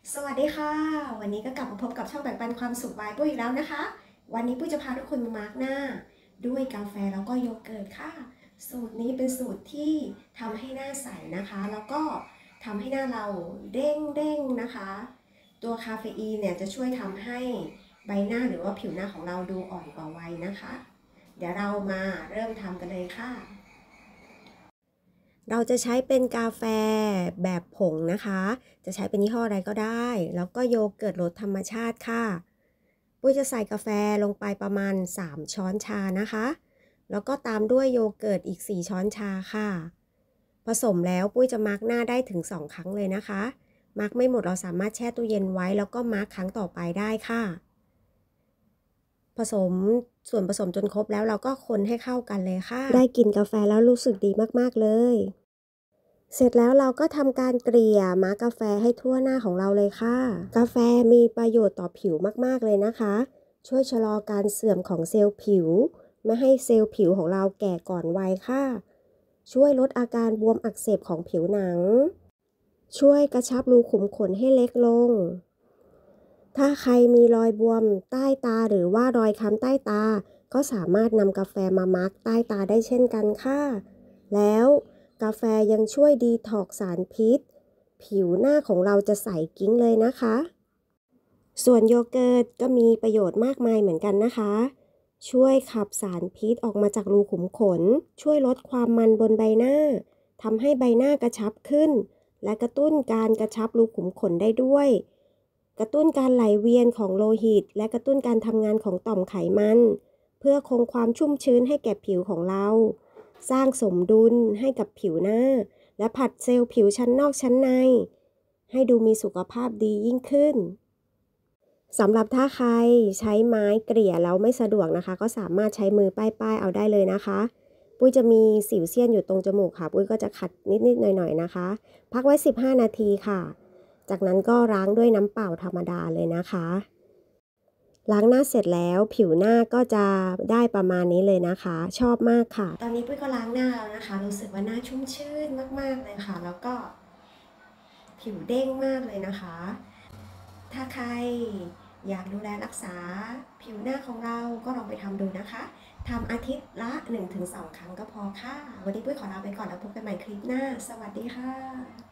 สวัสดีค่ะวันนี้ก็กลับมาพบกับช่องแบ่งปันความสุขบายปุ้ยอีกแล้วนะคะวันนี้ปุ้ยจะพาทุกคนมามาร์กหน้าด้วยกาแฟแล้วก็โยเกิร์ตค่ะสูตรนี้เป็นสูตรที่ทำให้หน้าใสนะคะแล้วก็ทำให้หน้าเราเด้งนะคะตัวคาเฟอีนเนี่ยจะช่วยทำให้ใบหน้าหรือว่าผิวหน้าของเราดูอ่อนกว่าวัยนะคะเดี๋ยวเรามาเริ่มทำกันเลยค่ะเราจะใช้เป็นกาแฟแบบผงนะคะจะใช้เป็นยี่ห้ออะไรก็ได้แล้วก็โยเกิร์ตรสธรรมชาติค่ะปุ้ยจะใส่กาแฟลงไปประมาณ3ช้อนชานะคะแล้วก็ตามด้วยโยเกิร์ตอีก4ช้อนชาค่ะผสมแล้วปุ้ยจะมาร์กหน้าได้ถึง2ครั้งเลยนะคะมาร์กไม่หมดเราสามารถแช่ตู้เย็นไว้แล้วก็มาร์กครั้งต่อไปได้ค่ะผสมส่วนผสมจนครบแล้วเราก็คนให้เข้ากันเลยค่ะได้กลิ่นกาแฟแล้วรู้สึกดีมากๆเลยเสร็จแล้วเราก็ทำการเกลี่ยมาร์กกาแฟให้ทั่วหน้าของเราเลยค่ะกาแฟมีประโยชน์ต่อผิวมากๆเลยนะคะช่วยชะลอการเสื่อมของเซลล์ผิวไม่ให้เซลล์ผิวของเราแก่ก่อนวัยค่ะช่วยลดอาการบวมอักเสบของผิวหนังช่วยกระชับรูขุมขนให้เล็กลงถ้าใครมีรอยบวมใต้ตาหรือว่ารอยค้ำใต้ตาก็สามารถนำกาแฟมามาร์กใต้ตาได้เช่นกันค่ะแล้วกาแฟยังช่วยดีท็อกซ์สารพิษผิวหน้าของเราจะใสกิ๊งเลยนะคะส่วนโยเกิร์ตก็มีประโยชน์มากมายเหมือนกันนะคะช่วยขับสารพิษออกมาจากรูขุมขนช่วยลดความมันบนใบหน้าทำให้ใบหน้ากระชับขึ้นและกระตุ้นการกระชับรูขุมขนได้ด้วยกระตุ้นการไหลเวียนของโลหิตและกระตุ้นการทำงานของต่อมไขมันเพื่อคงความชุ่มชื้นให้แก่ผิวของเราสร้างสมดุลให้กับผิวหน้าและผลัดเซลล์ผิวชั้นนอกชั้นในให้ดูมีสุขภาพดียิ่งขึ้นสำหรับถ้าใครใช้ไม้เกลี่ยแล้วไม่สะดวกนะคะก็สามารถใช้มือป้ายๆเอาได้เลยนะคะปุ้ยจะมีสิวเซียนอยู่ตรงจมูกค่ะปุ้ยก็จะขัดนิดๆหน่อยๆนะคะพักไว้15นาทีค่ะจากนั้นก็ล้างด้วยน้ำเปล่าธรรมดาเลยนะคะล้างหน้าเสร็จแล้วผิวหน้าก็จะได้ประมาณนี้เลยนะคะชอบมากค่ะตอนนี้ปุ้ยก็ล้างหน้าแล้วนะคะรู้สึกว่าหน้าชุ่มชื่นมากๆเลยค่ะแล้วก็ผิวเด้งมากเลยนะคะถ้าใครอยากดูแลรักษาผิวหน้าของเราก็ลองไปทำดูนะคะทำอาทิตย์ละ 1-2 ครั้งก็พอค่ะวันนี้ปุ้ยขอลาไปก่อนแล้วพบกันใหม่คลิปหน้าสวัสดีค่ะ